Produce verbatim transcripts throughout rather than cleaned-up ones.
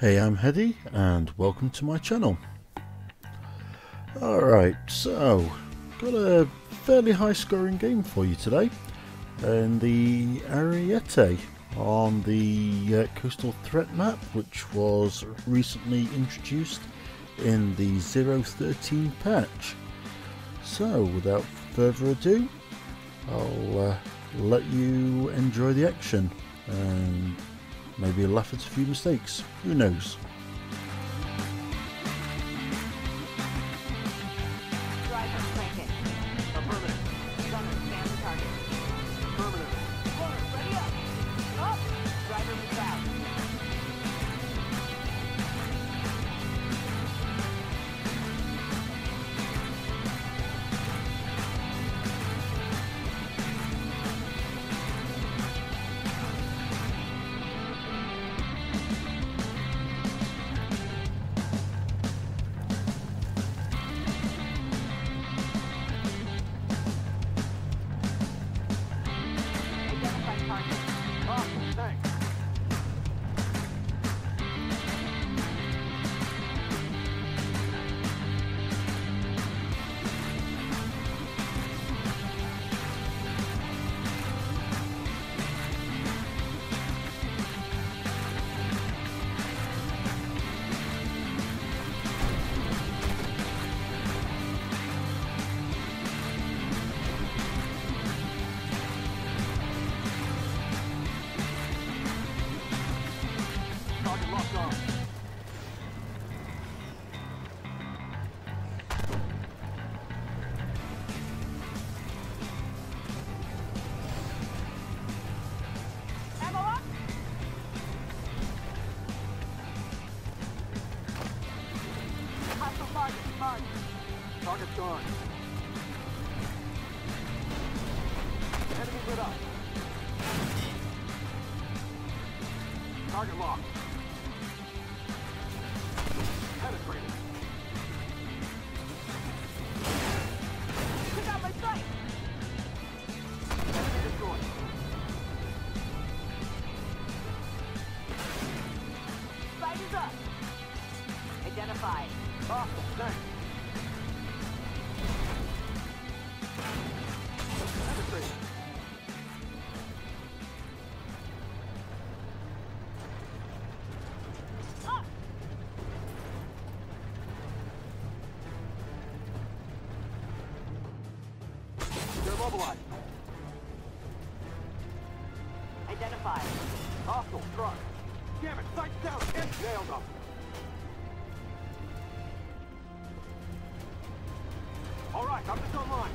Hey, I'm Headdy and welcome to my channel. Alright, so got a fairly high scoring game for you today in the Ariete on the uh, Coastal Threat map, which was recently introduced in the zero thirteen patch. So without further ado, I'll uh, let you enjoy the action and maybe laugh at a few mistakes, who knows. Target's gone. Enemy lit up. Target locked. Penetrated. Took out my sight. Enemy destroyed. Sight is up. Identified. Awesome, thanks. Penetrated. Up. They're mobilized. Identified. Hostile truck. Damn it, sights down. It's nailed up. All right, I'm just online.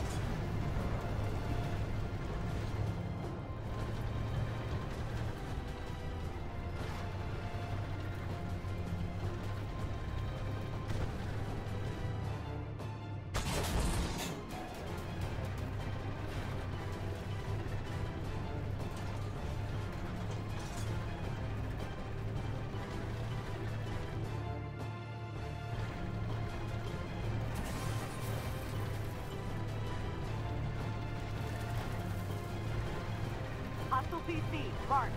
Hostile P C, marked.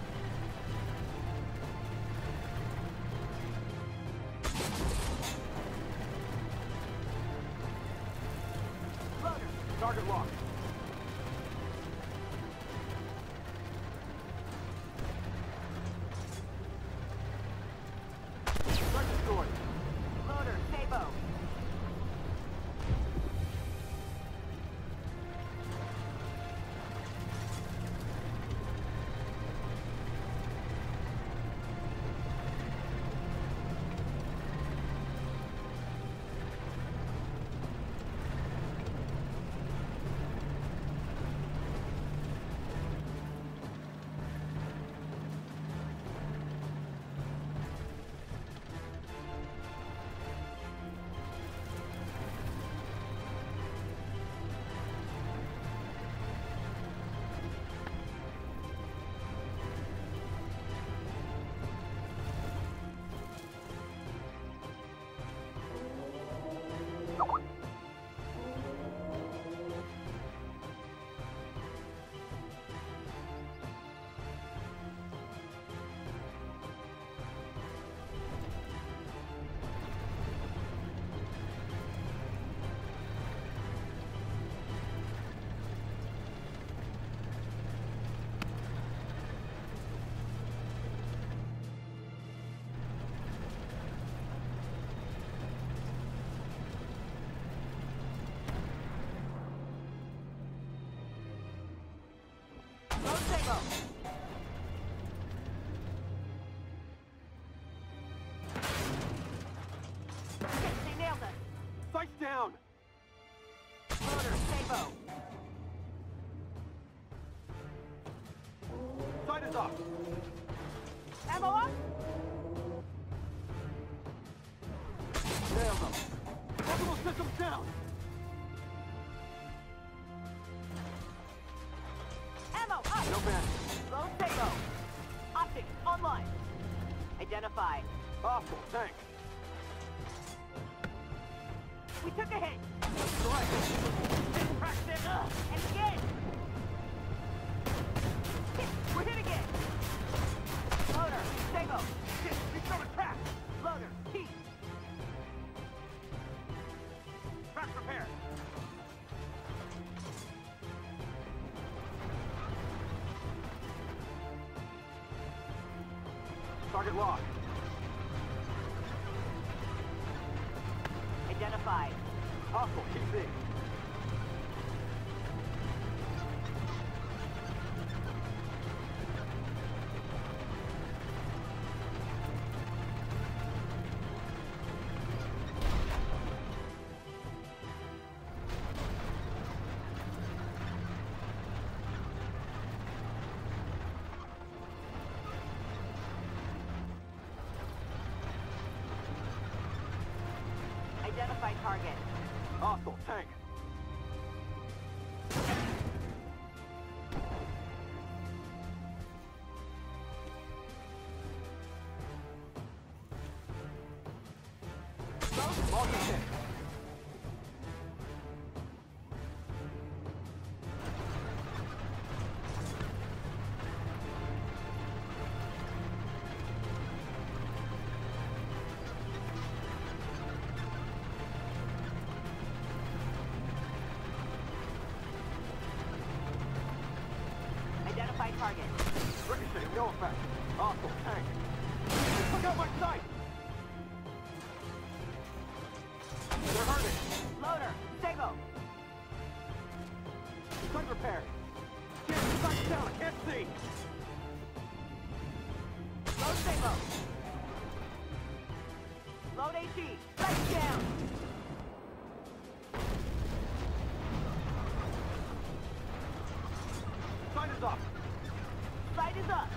Loader. Target locked. Target destroyed. Loader, Sabo. info. Sight is up. Ammo up. Nailed them. Multiple systems down. Ammo up. No man. Low Sabo. Optics online. Identify. Hostile tank. We took a hit. Correct. Practice. Uh, and again. Hit. We're hit again. Loader. Sabo. Shit. He's on attack. Loader. Heat. Track repair. Target locked. Identified. Hostile T C. Identify target. Hostile tank. Multi-hit. Identify target. Ricochet, no effect. Hostile tank. Look out my sight! They're hurting. Loader, Sabo. Sight repair. Get sight down, I can't see. Load Sabo. Load AT. Sight down. Sight is up. Sight is up.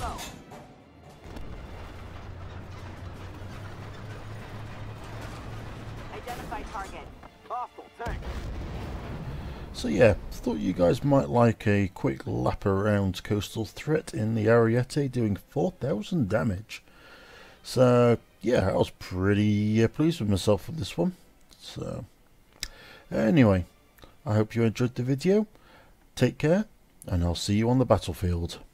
Bravo. Identify target. Hostile tank. So yeah, thought you guys might like a quick lap around Coastal Threat in the Ariete doing four thousand damage. So yeah, I was pretty uh, pleased with myself with this one. So anyway, I hope you enjoyed the video. Take care, and I'll see you on the battlefield.